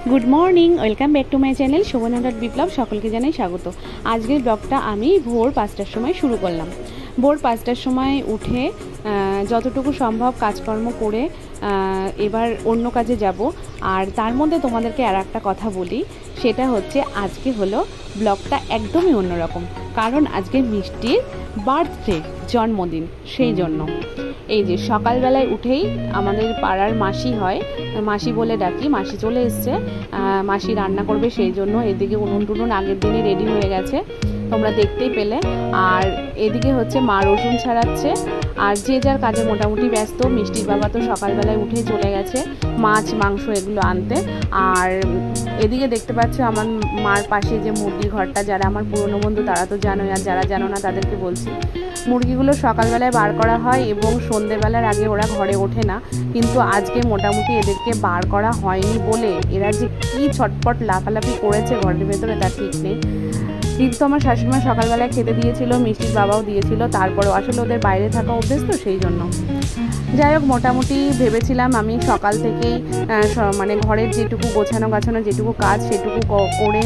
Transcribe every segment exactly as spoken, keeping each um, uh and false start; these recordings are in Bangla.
Good morning welcome back to my channel Shobhana dot Biplab सकल के जानाई स्वागत। आजकेर ब्लगटा आमी भोर पाँचटार समय शुरू करलाम। भोर पाँचटार समय उठे যতটুকু সম্ভব কাজকর্ম করে এবার অন্য কাজে যাব। আর তার মধ্যে তোমাদেরকে আর একটা কথা বলি, সেটা হচ্ছে আজকে হলো ব্লগটা একদমই অন্যরকম, কারণ আজকে মিষ্টির বার্থডে, জন্মদিন। সেই জন্য এই যে সকালবেলায় উঠেই আমাদের পাড়ার মাসি হয়, মাসি বলে ডাকি, মাসি চলে এসছে, মাসি রান্না করবে, সেই জন্য এদিকে উনুন টুনুন আগের দিনে রেডি হয়ে গেছে, তোমরা দেখতেই পেলে। আর এদিকে হচ্ছে মা রসুন ছাড়াচ্ছে, আর যে যার কাজে মোটামুটি ব্যস্ত। মিষ্টির বাবা তো সকালবেলায় উঠেই চলে গেছে মাছ মাংস এগুলো আনতে। আর এদিকে দেখতে পাচ্ছ আমার মার পাশে যে মুরগি ঘরটা, যারা আমার পুরনো বন্ধু তারা তো জানোই, আর যারা জানো না তাদেরকে বলছি, মুরগিগুলো সকালবেলায় বার করা হয় এবং সন্ধ্যেবেলার আগে ওরা ঘরে ওঠে না। কিন্তু আজকে মোটামুটি এদেরকে বার করা হয়নি বলে এরা যে কী ছটপট লাফালাফি করেছে ঘরের ভেতরে তার ঠিক নেই। কিন্তু আমার শাশুড়িমা সকালবেলায় খেতে দিয়েছিল, মিষ্টির বাবাও দিয়েছিল, তারপরেও আসলে ওদের বাইরে থাকা অভ্যেস তো সেই জন্য। যাই হোক, মোটামুটি ভেবেছিলাম আমি সকাল থেকেই মানে ঘরের যেটুকু গোছানো গাছানো যেটুকু কাজ সেটুকু করে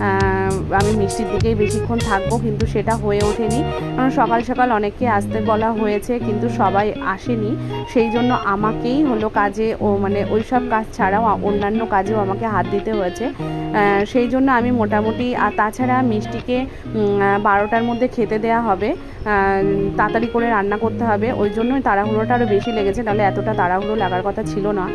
আমি মিষ্টির দিকেই বেশিক্ষণ থাকবো, কিন্তু সেটা হয়ে ওঠেনি। কারণ সকাল সকাল অনেককে আসতে বলা হয়েছে কিন্তু সবাই আসেনি, সেই জন্য আমাকেই হলো কাজে ও মানে ওই সব কাজ ছাড়াও অন্যান্য কাজেও আমাকে হাত দিতে হয়েছে। সেই জন্য আমি মোটামুটি, আর তাছাড়া মিষ্টিকে বারোটার মধ্যে খেতে দেয়া হবে, তাড়াতাড়ি করে রান্না করতে হবে, ওই জন্যই তাড়াহুড়োটা আরও বেশি লেগেছে, নাহলে এতটা তাড়াহুড়ো লাগার কথা ছিল না।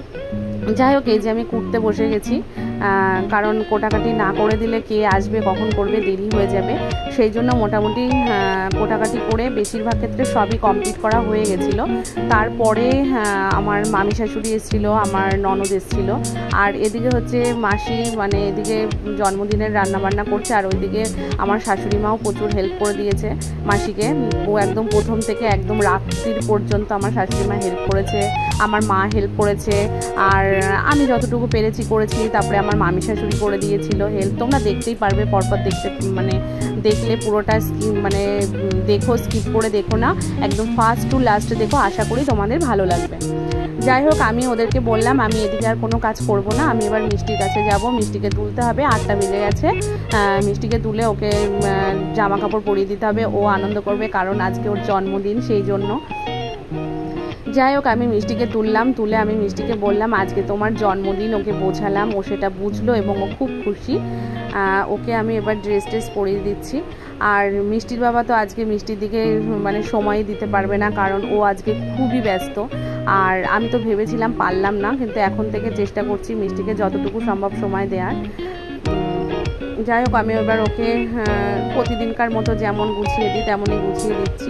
যাই হোক, এই যে আমি কুটতে বসে গেছি, কারণ কোটাকাটি না করে দিলে কে আসবে কখন করবে, দেরি হয়ে যাবে। সেই জন্য মোটামুটি কোটাকাটি করে বেশিরভাগ ক্ষেত্রে সবই কমপ্লিট করা হয়ে গেছিলো। তারপরে আমার মামি শাশুড়ি এসেছিলো, আমার ননদ এসেছিলো, আর এদিকে হচ্ছে মাসি মানে এদিকে জন্মদিনের রান্নাবান্না করছে, আর ওইদিকে আমার শাশুড়ি মাও প্রচুর হেল্প করে দিয়েছে মাসিকে। ও একদম প্রথম থেকে একদম রাত্রির পর্যন্ত আমার শাশুড়ি মা হেল্প করেছে, আমার মা হেল্প করেছে, আর আমি যতটুকু পেরেছি করেছি। তারপরে আমার মামি শাশুড়ি করে দিয়েছিল হেল্প, তোমরা দেখতেই পারবে পরপর, দেখতে মানে দেখলে পুরোটা মানে দেখো, স্কিপ করে দেখো না, একদম ফার্স্ট টু লাস্ট দেখো, আশা করি তোমাদের ভালো লাগবে। যাই হোক, আমি ওদেরকে বললাম আমি এদিকে আর কোনো কাজ করব না, আমি এবার মিষ্টির কাছে যাব, মিষ্টিকে তুলতে হবে, আটটা বেজে গেছে, মিষ্টিকে তুলে ওকে জামা কাপড় পরিয়ে দিতে হবে, ও আনন্দ করবে কারণ আজকে ওর জন্মদিন, সেই জন্য। যাই হোক, আমি মিষ্টিকে তুললাম, তুলে আমি মিষ্টিকে বললাম আজকে তোমার জন্মদিন, ওকে বোঝালাম, ও সেটা বুঝলো এবং ও খুব খুশি। ওকে আমি এবার ড্রেস ট্রেস পরিয়ে দিচ্ছি। আর মিষ্টির বাবা তো আজকে মিষ্টির দিকে মানে সময় দিতে পারবে না, কারণ ও আজকে খুবই ব্যস্ত। আর আমি তো ভেবেছিলাম পারলাম না, কিন্তু এখন থেকে চেষ্টা করছি মিষ্টিকে যতটুকু সম্ভব সময় দেওয়ার। যাই হোক, আমি এবার ওকে প্রতিদিনকার মতো যেমন গুছিয়ে দিই তেমনই গুছিয়ে দিচ্ছি।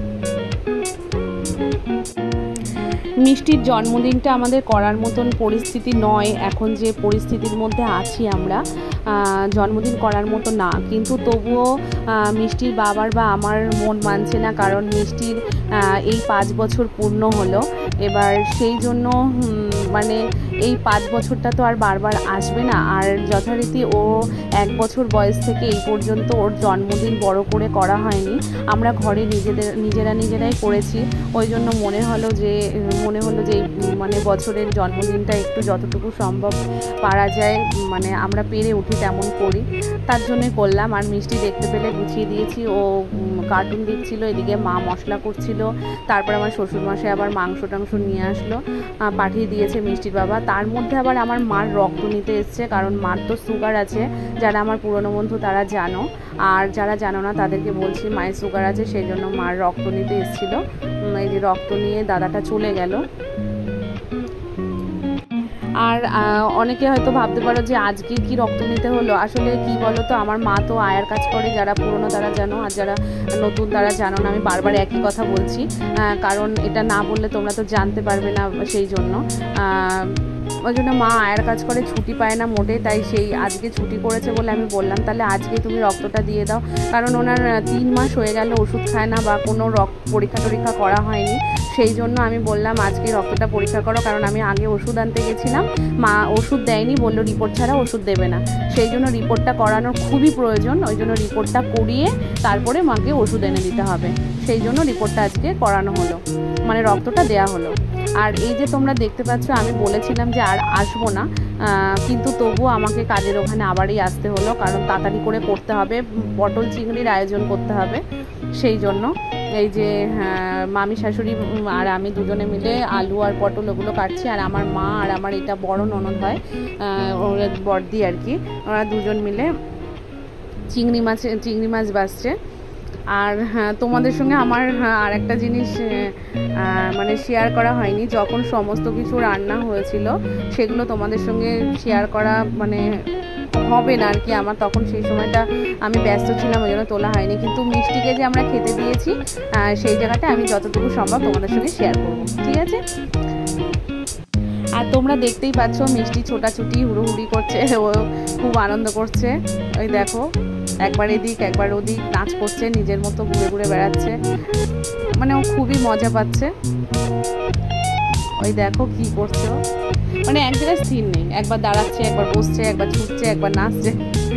মিষ্টির জন্মদিনটা আমাদের করার মতন পরিস্থিতি নয়, এখন যে পরিস্থিতির মধ্যে আছি আমরা, জন্মদিন করার মতো না, কিন্তু তবুও মিষ্টির বাবার বা আমার মন মানছে না, কারণ মিষ্টির এই পাঁচ বছর পূর্ণ হলো এবার, সেই জন্য মানে এই পাঁচ বছরটা তো আর বারবার আসবে না। আর যথারীতি ও এক বছর বয়স থেকে এই পর্যন্ত ওর জন্মদিন বড় করে করা হয়নি, আমরা ঘরে নিজেদের নিজেরা নিজেরাই করেছি। ওই জন্য মনে হলো যে মনে হলো যে মানে বছরের জন্মদিনটা একটু যতটুকু সম্ভব পারা যায়, মানে আমরা পেরে উঠি তেমন করি, তার জন্যই করলাম। আর মিষ্টি দেখতে পেলে গুছিয়ে দিয়েছি, ও কার্টুন দেখছিল, এদিকে মা মশলা করছিল, তারপর আমার শ্বশুরমশাই আবার মাংস টাংস নিয়ে আসলো, পাঠিয়ে দিয়েছে মিষ্টির বাবা। তার মধ্যে আবার আমার মার রক্ত নিতে এসছে, কারণ মার তো সুগার আছে, যারা আমার পুরনো বন্ধু তারা জানো, আর যারা জানো না তাদেরকে বলছি মায়ের সুগার আছে, সেই জন্য মার রক্ত নিতে এসেছিল। এই যে রক্ত নিয়ে দাদাটা চলে গেল। আর অনেকে হয়তো ভাবতে পারো যে আজকে কি রক্ত নিতে হলো, আসলে কি বলো তো, আমার মা তো আয়ার কাজ করে, যারা পুরনো তারা জানো, আর যারা নতুন তারা জানো না। আমি বারবার একই কথা বলছি, কারণ এটা না বললে তোমরা তো জানতে পারবে না, সেই জন্য। ওই জন্য মা আয়ার কাজ করে, ছুটি পায় না মোটে, তাই সেই আজকে ছুটি করেছে বলে আমি বললাম তাহলে আজকে তুমি রক্তটা দিয়ে দাও, কারণ ওনার তিন মাস হয়ে গেল ওষুধ খায় না বা কোনো রক্ত পরীক্ষা টরীক্ষা করা হয়নি, সেই জন্য আমি বললাম আজকে রক্তটা পরীক্ষা করো। কারণ আমি আগে ওষুধ আনতে গেছিলাম, মা ওষুধ দেয়নি, বললো রিপোর্ট ছাড়া ওষুধ দেবে না, সেই জন্য রিপোর্টটা করানোর খুবই প্রয়োজন, ওই জন্য রিপোর্টটা করিয়ে তারপরে মাকে ওষুধ এনে দিতে হবে, সেই জন্য রিপোর্টটা আজকে করানো হলো, মানে রক্তটা দেয়া হলো। আর এই যে তোমরা দেখতে পাচ্ছ, আমি বলেছিলাম যে আর আসবো না, কিন্তু তবুও আমাকে কাজের ওখানে আবারই আসতে হলো, কারণ তাড়াতাড়ি করে করতে হবে, পটল চিংড়ির আয়োজন করতে হবে। সেই জন্য এই যে মামি শাশুড়ি আর আমি দুজনে মিলে আলু আর পটল ওগুলো কাটছি, আর আমার মা আর আমার এটা বড় ননদ হয়, ওরা বড়দি আর কি, ওরা দুজন মিলে চিংড়ি মাছ চিংড়ি মাছ বাছছে। আর হ্যাঁ, তোমাদের সঙ্গে আমার আর একটা জিনিস মানে শেয়ার করা হয়নি, যখন সমস্ত কিছু রান্না হয়েছিল সেগুলো তোমাদের সঙ্গে শেয়ার করা মানে হবে না আর কি, আমার তখন সেই সময়টা আমি ব্যস্ত ছিলাম, ওই জন্য তোলা হয়নি। কিন্তু মিষ্টিকে যে আমরা খেতে দিয়েছি সেই জায়গাটা আমি যতটুকু সম্ভব তোমাদের সঙ্গে শেয়ার করব, ঠিক আছে? আর তোমরা দেখতেই পাচ্ছ মিষ্টি ছোটাছুটি হুড়োহুড়ি করছে, ও খুব আনন্দ করছে। ওই দেখো, একবার এদিক একবার ওদিক নাচ করছে, নিজের মতো ঘুরে ঘুরে বেড়াচ্ছে, মানে ও খুবই মজা পাচ্ছে। ওই দেখো কি করছে, মানে এক জায়গায় স্থির নেই, একবার দাঁড়াচ্ছে, একবার বসছে, একবার ছুটছে, একবার নাচছে।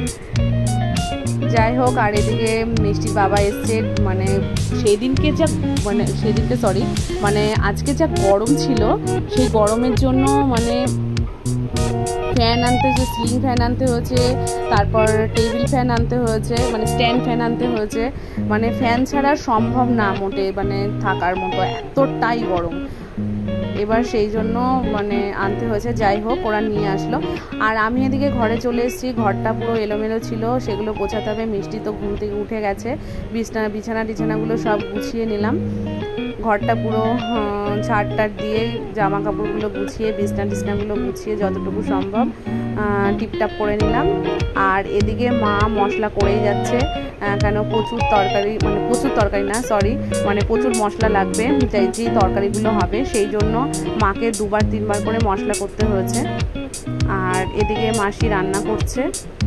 যাই হোক, আর এদিকে মিষ্টির বাবা এসছে, মানে সেদিনকে যা মানে সেদিনকে সরি মানে আজকে যা গরম ছিল, সেই গরমের জন্য মানে ফ্যান আনতে হয়েছে, সিলিং ফ্যান আনতে হয়েছে, তারপর টেবিল ফ্যান আনতে হয়েছে, মানে স্ট্যান্ড ফ্যান আনতে হয়েছে, মানে ফ্যান ছাড়া সম্ভব না মোটে মানে থাকার মতো, এতটাই গরম। এবার সেই জন্য মানে আনতে হয়েছে। যাই হোক, ওরা নিয়ে আসলো, আর আমি এদিকে ঘরে চলে এসেছি। ঘরটা পুরো এলোমেলো ছিল, সেগুলো গোছাতে হবে। মিষ্টি তো ঘুম থেকে উঠে গেছে, বিছানা বিছানা টিছানাগুলো সব গুছিয়ে নিলাম। ঘরটা পুরো ঝাড় টাড় দিয়ে জামা কাপড়গুলো গুছিয়ে বিছনা টিছনাগুলো গুছিয়ে যতটুকু সম্ভব টিপটাপ করে নিলাম। আর এদিকে মা মশলা করেই যাচ্ছে, কেন প্রচুর তরকারি মানে প্রচুর তরকারি না সরি মানে প্রচুর মশলা লাগবে যে তরকারিগুলো হবে, সেই জন্য মাকে দুবার তিনবার করে মশলা করতে হয়েছে। আর এদিকে মাসি রান্না করছে,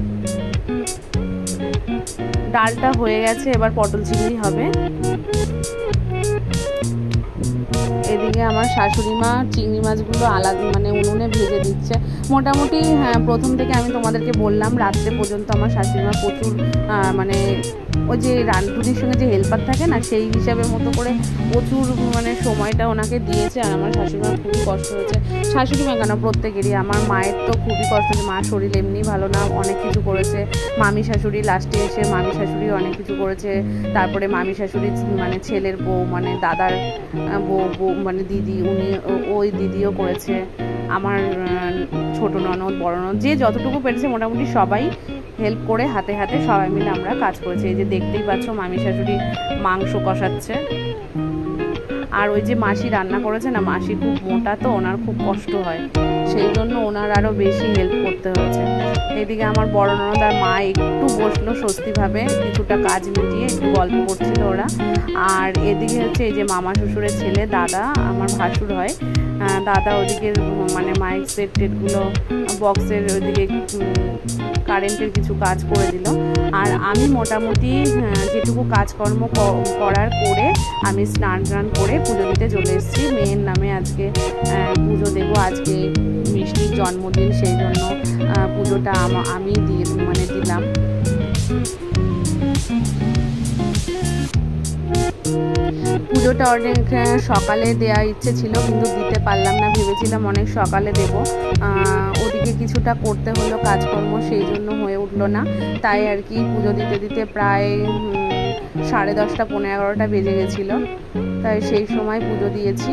ডালটা হয়ে গেছে, এবার পটল চিংড়ি হবে। এদিকে আমার শাশুড়ি মা চিংড়ি মাছগুলো আলাদা মানে উনুনে ভেজে দিচ্ছে। মোটামুটি হ্যাঁ, প্রথম থেকে আমি তোমাদেরকে বললাম রাত্রে পর্যন্ত আমার শাশুড়ি মা প্রচুর মানে ওই যে রান্নার সঙ্গে যে হেল্পার থাকে না, সেই হিসাবে মতো করে প্রচুর মানে সময়টা ওনাকে দিয়েছে। আর আমার শাশুড়ি মা খুবই কষ্ট হয়েছে, শাশুড়ি মা কেন প্রত্যেকেরই, আমার মায়ের তো খুবই কষ্ট হয়েছে, মার শরীর এমনি ভালো না, অনেক কিছু করেছে। মামি শাশুড়ি লাস্টে এসে মামি শাশুড়ি অনেক কিছু করেছে, তারপরে মামি শাশুড়ি মানে ছেলের বউ মানে দাদার বউ বউ মানে দিদি, উনি ওই দিদিও করেছে, আমার ছোট ননদ বড় ননদ যে যতটুকু পেরেছে মোটামুটি সবাই হেল্প করে হাতে হাতে সবাই মিলে আমরা কাজ করেছি। এই যে দেখতেই পাচ্ছ মামি শাশুড়ি মাংস কষাচ্ছে, আর ওই যে মাসি রান্না করেছে না, মাসি খুব মোটা তো ওনার খুব কষ্ট হয়, সেই জন্য ওনার আরও বেশি হেল্প করতে হয়েছে। এদিকে আমার বড় ননদ আর মা একটু বসলো স্বস্তিভাবে, কিছুটা কাজ মিটিয়ে একটু গল্প করছিল ওরা। আর এদিকে হচ্ছে এই যে মামা শ্বশুরের ছেলে দাদা, আমার ভাসুর হয় দাদা, ওদিকে মানে মাইক সেট টেটগুলো বক্সের ওইদিকে কারেন্টের কিছু কাজ করে দিল। আর আমি মোটামুটি যেটুকু কাজকর্ম করার করে আমি স্নান টান করে পুজো দিতে চলে এসেছি। মেয়ের নামে আজকে পুজো দেবো, আজকে মিষ্টির জন্মদিন, সেই জন্য পুজোটা আমি দিয়ে মানে দিলাম। পুজোটা অনেক সকালে দেওয়ার ইচ্ছে ছিল, কিন্তু দিতে পারলাম না, ভেবেছিলাম অনেক সকালে দেব, ওদিকে কিছুটা করতে হলো কাজকর্ম, সেই জন্য হয়ে উঠলো না। তাই আর কি পুজো দিতে দিতে প্রায় সাড়ে দশটা পনেরো এগারোটা বেজে গেছিলো, তাই সেই সময় পুজো দিয়েছি।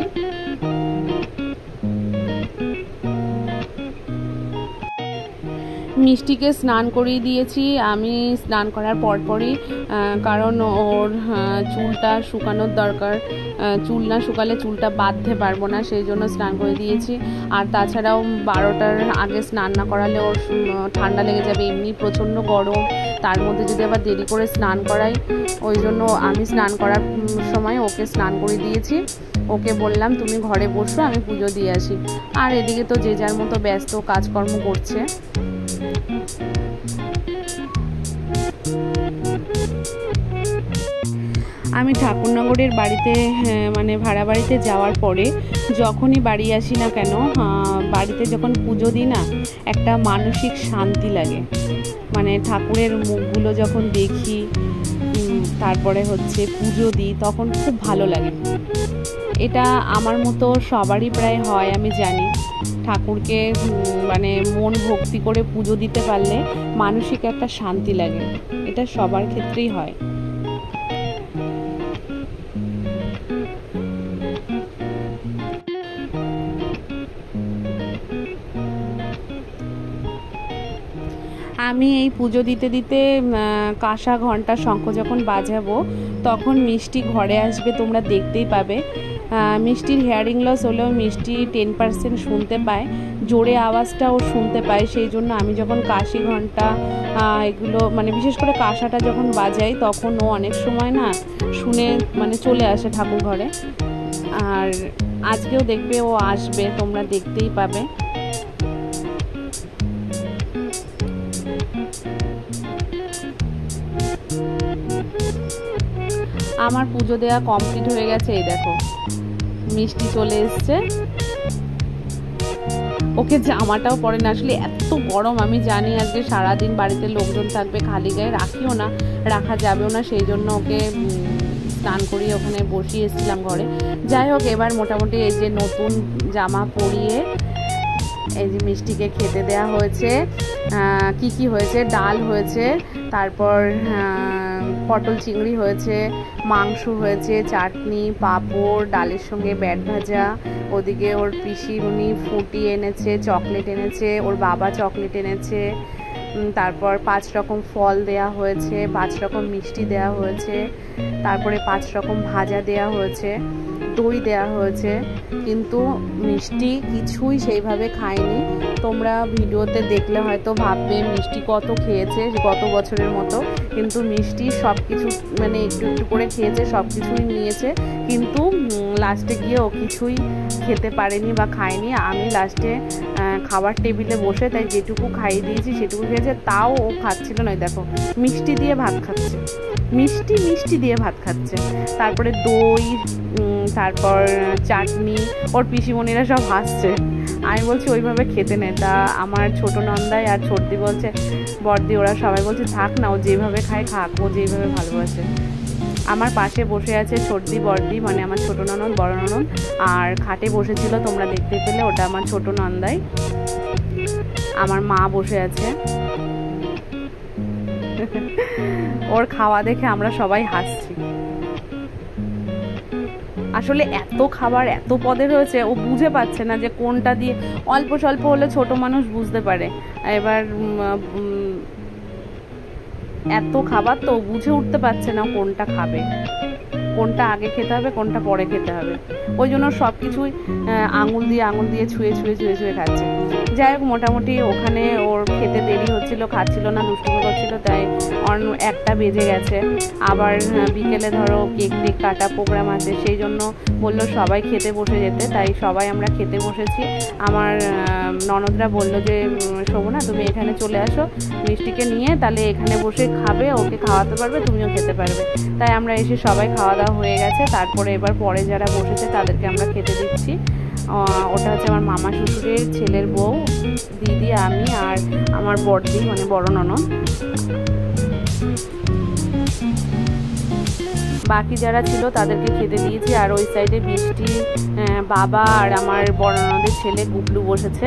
মিষ্টিকে স্নান করিয়ে দিয়েছি আমি স্নান করার পরপরই, কারণ ওর চুলটা শুকানোর দরকার, চুল না শুকালে চুলটা বাঁধতে পারবো না, সেই জন্য স্নান করে দিয়েছি। আর তাছাড়াও বারোটার আগে স্নান না করালে ওর ঠান্ডা লেগে যাবে, এমনি প্রচণ্ড গরম, তার মধ্যে যদি আবার দেরি করে স্নান করাই, ওই জন্য আমি স্নান করার সময় ওকে স্নান করে দিয়েছি। ওকে বললাম তুমি ঘরে বসো, আমি পুজো দিয়ে আসি। আর এদিকে তো যে যার মতো ব্যস্ত কাজকর্ম করছে। আমি ঠাকুরনগরের বাড়িতে মানে ভাড়া বাড়িতে যাওয়ার পরে যখনই বাড়ি আসি না কেন, বাড়িতে যখন পুজো দিই না, একটা মানসিক শান্তি লাগে, মানে ঠাকুরের মুখগুলো যখন দেখি, তারপরে হচ্ছে পুজো দিই, তখন খুব ভালো লাগে। এটা আমার মতো সবারই প্রায় হয় আমি জানি। ঠাকুরকে মানে মন ভক্তি করে পুজো দিতে পারলে মানসিক একটা শান্তি লাগে, এটা সবার ক্ষেত্রেই হয়। আমি এই পুজো দিতে দিতে কাঁসা ঘন্টা শঙ্খ যখন বাজাবো তখন মিষ্টি ঘরে আসবে, তোমরা দেখতেই পাবে। মিষ্টির হেয়ারিং লস হলেও মিষ্টি টেন পার্সেন্ট শুনতে পায়, জোরে আওয়াজটাও শুনতে পায়। সেই জন্য আমি যখন কাশি ঘন্টা এগুলো মানে বিশেষ করে কাঁসাটা যখন বাজাই তখন ও অনেক সময় না শুনে মানে চলে আসে ঠাকুর ঘরে। আর আজকেও দেখবে ও আসবে, তোমরা দেখতেই পাবে। আমার পুজো দেওয়া কমপ্লিট হয়ে গেছে, এই দেখো মিষ্টি চলে এসছে। ওকে জামাটাও পরে না, আসলে এত গরম আমি জানি আজকে সারাদিন বাড়িতে লোকজন থাকবে, খালি গায়ে রাখিও না, রাখা যাবেও না, সেই জন্য ওকে স্নান করিয়ে ওখানে বসিয়ে এসেছিলাম ঘরে। যাই হোক, এবার মোটামুটি এই যে নতুন জামা পরিয়ে এই যে মিষ্টিকে খেতে দেয়া হয়েছে। কি কি হয়েছে, ডাল হয়েছে, তারপর পটল চিংড়ি হয়েছে, মাংস হয়েছে, চাটনি, পাঁপড়, ডালের সঙ্গে ব্যাট ভাজা। ওদিকে ওর পিসি উনি ফুটি এনেছে, চকলেট এনেছে, ওর বাবা চকলেট এনেছে। তারপর পাঁচ রকম ফল দেয়া হয়েছে, পাঁচ রকম মিষ্টি দেয়া হয়েছে, তারপরে পাঁচ রকম ভাজা দেয়া হয়েছে, দই দেয়া হয়েছে। কিন্তু মিষ্টি কিছুই সেইভাবে খায়নি। তোমরা ভিডিওতে দেখলে হয়তো ভাববে মিষ্টি কত খেয়েছে গত বছরের মতো, কিন্তু মিষ্টি সব কিছু মানে একটু একটু করে খেয়েছে, সব কিছুই নিয়েছে, কিন্তু লাস্টে গিয়ে ও কিছুই খেতে পারেনি বা খায়নি। আমি লাস্টে খাবার টেবিলে বসে তাই যেটুকু খাইয়ে দিয়েছি সেটুকু খেয়েছে, তাও ও খাচ্ছিল না। দেখো মিষ্টি দিয়ে ভাত খাচ্ছে, মিষ্টি মিষ্টি দিয়ে ভাত খাচ্ছে। তারপরে দই, তারপর চাটনি, ওর পিসিমণিরা সব হাসছে। আমি বলছি ওইভাবে খেতে নেই। তা আমার ছোটো নন্দাই আর ছোটদি বলছে, বড়দি, ওরা সবাই বলছে থাক না, ও যেভাবে খায় খাক, ও যেভাবে ভালোবাসে। আমার পাশে বসে আছে ছোটদি বড়দি, মানে আমার ছোটো ননদ বড় ননদ, আর খাটে বসেছিল তোমরা দেখতে পেলে, ওটা আমার ছোটো নন্দাই। আমার মা বসে আছে। ওর খাওয়া দেখে আমরা সবাই হাসছি। আসলে এত খাবার এত পদের হয়েছে, ও বুঝে পাচ্ছে না যে কোনটা দিয়ে। অল্প স্বল্প হলে ছোট মানুষ বুঝতে পারে, এবার এত খাবার তো বুঝে উঠতে পারছে না কোনটা খাবে, কোনটা আগে খেতে হবে কোনটা পরে খেতে হবে। ওই জন্য সব কিছুই আঙুল দিয়ে আঙুল দিয়ে ছুঁয়ে ছুঁয়ে ছুঁয়ে ছুঁয়ে খাচ্ছে। যাই হোক, মোটামুটি ওখানে ওর খেতে দেরি হচ্ছিল, খাচ্ছিল না, দুষ্টুমি করছিল, তাই অন্য একটা বেজে গেছে। আবার বিকেলে ধরো কেক টেক কাটা প্রোগ্রাম আছে, সেই জন্য বললো সবাই খেতে বসে যেতে, তাই সবাই আমরা খেতে বসেছি। আমার ননদরা বললো যে শোভনা তুমি এখানে চলে আসো মিষ্টিকে নিয়ে, তাহলে এখানে বসে খাবে, ওকে খাওয়াতে পারবে, তুমিও খেতে পারবে। তাই আমরা এসে সবাই খাওয়া দাওয়া হয়ে গেছে। তারপরে এবার পরে যারা বসেছে তাদেরকে আমরা খেতে দিচ্ছি। ওটা হচ্ছে আমার মামা শ্বশুরের ছেলের বউ, দিদি, আমি আর আমার বড়দি মানে বড় ননদ। বাকি যারা ছিল তাদেরকে খেতে দিয়েছি। আর ওই সাইডে বৃষ্টি, বাবা আর আমার বড় ননদের ছেলে গুবলু বসেছে।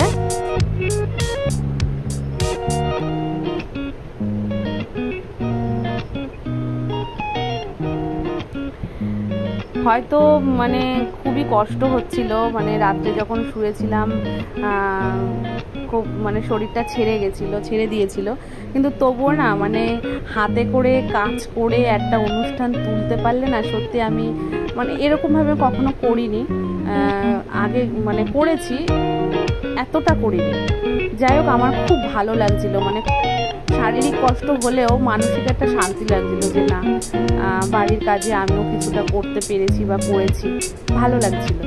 হয়তো মানে খুবই কষ্ট হচ্ছিল, মানে রাত্রে যখন শুয়েছিলাম খুব মানে শরীরটা ছেড়ে গেছিলো, ছেড়ে দিয়েছিল, কিন্তু তবুও না মানে হাতে করে কাজ করে একটা অনুষ্ঠান তুলতে পারলে না সত্যি আমি মানে এরকমভাবে কখনো করিনি। আগে মানে করেছি, এতটা করিনি। যাই হোক, আমার খুব ভালো লাগছিল, মানে শারীরিক কষ্ট হলেও মানসিক একটা শান্তি লাগছিল যে না বাড়ির কাজে আমিও কিছুটা করতে পেরেছি বা করেছি, ভালো লাগছিল।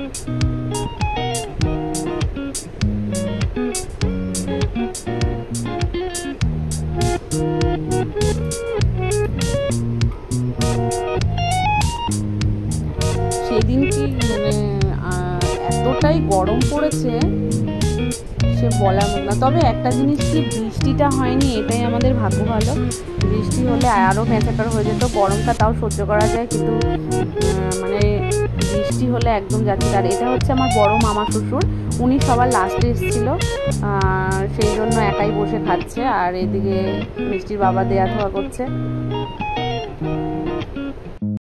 সেদিন কি মানে এতটাই গরম পড়েছে সে বলার মতো না। তবে একটা জিনিস কি, বৃষ্টিটা হয়নি, এটাই আমাদের ভাগ্য ভালো। বৃষ্টি হলে আরও মেচাকার হয়ে যেত, গরমটা তাও সহ্য করা যায়, কিন্তু মানে বৃষ্টি হলে একদম যাচ্ছে। আর এটা হচ্ছে আমার বড় মামা শ্বশুর, উনি সবার লাস্টে এসেছিলো, সেই জন্য একাই বসে খাচ্ছে। আর এদিকে মিষ্টির বাবা দেয়া থোয়া করছে।